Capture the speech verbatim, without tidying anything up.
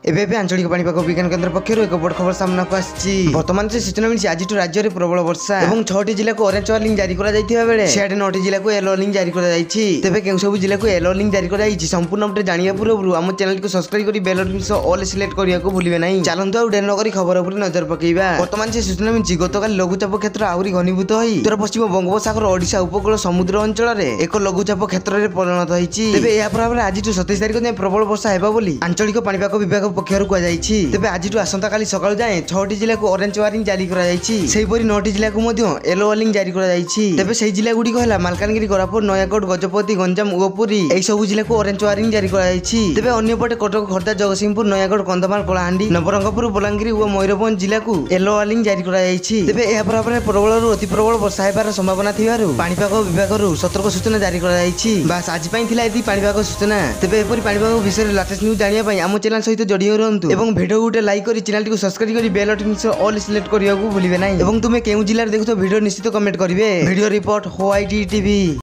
एबे एबे आंचलिक पाणीपाग विज्ञान केन्द्र पक्षर एक बड़ खबर सामना को आसी। वर्तमान से सूचना मिली आज राज्य में प्रबल वर्षा और छह जिला को ऑरेंज वार्निंग जारी करा जायथिबा बेले सियाडे नौ जिला को येलो वार्निंग जारी करा जायछि। तेबे केउ सब जिला को येलो वार्निंग जारी करा जायछि संपूर्ण अपडेट जानिया पूर्व हम चैनल को सब्सक्राइब करी बेल आइकन से ऑल सिलेक्ट करिया को भूलिबे नहीं। चलंतु आ डेर नगरी खबर ऊपर नजर पकेइबा। वर्तमान से सूचना मिली गतकाल लघुचाप क्षेत्र आहुरी घनीभूत होई उत्तर पश्चिम बंगोपसागर ओडिशा उपकूल समुद्र अंचल रे एक लघुचाप क्षेत्र रे परिणत होईछि। तेबे या प्रभाव आज सत्ताईस तारिख जाए प्रबल वर्षा हेबा बोली आंचलिक पाणीपाग विभाग पक्षर कह जायछि। तेबे आज आसंता काली सकाळ जाए छह जिला को ऑरेंज वार्निंग जारी करा जायछि। सेहिपरि नौ जिला को मध्य येलो वार्निंग जारी करा जायछि। तेबे सेही जिला गुडी कहला मालकानगिरी कोरापुट नयागढ़ गजपति गंजाम ओ पुरी एई सब जिला को ऑरेंज वार्निंग जारी करा जायछि। तेबे अन्य पटे कटक खोर्धा जगतसिंहपुर नयागढ़ कंधमाल कलाहांडी नवरंगपुर बलांगीर और मयूरभंज जिला को येलो वार्निंग जारी करा जायछि। तेबे एहा प्रभाव रे प्रबल अति प्रबल वर्षा हेबार संभावना थिबारु पाणीपाग विभाग सतर्क सूचना जारी करा जायछि। बस आज पई थिला एति पाणीपाग सूचना। तेबे एपरि पाणीपाग विषय लेटेस्ट न्यूज जानिया पई हम चैनल सहित जोड़ी रहंतु एवं वीडियो गुटे लाइक करी चैनल को सब्सक्राइब करी बेल आइकन से ऑल सिलेक्ट करिया को भूलिबे नहीं। एवं तुमे केउ जिल्ला देखु तो वीडियो निश्चित कमेंट करिवे। वीडियो रिपोर्ट हो आई टी टीवी।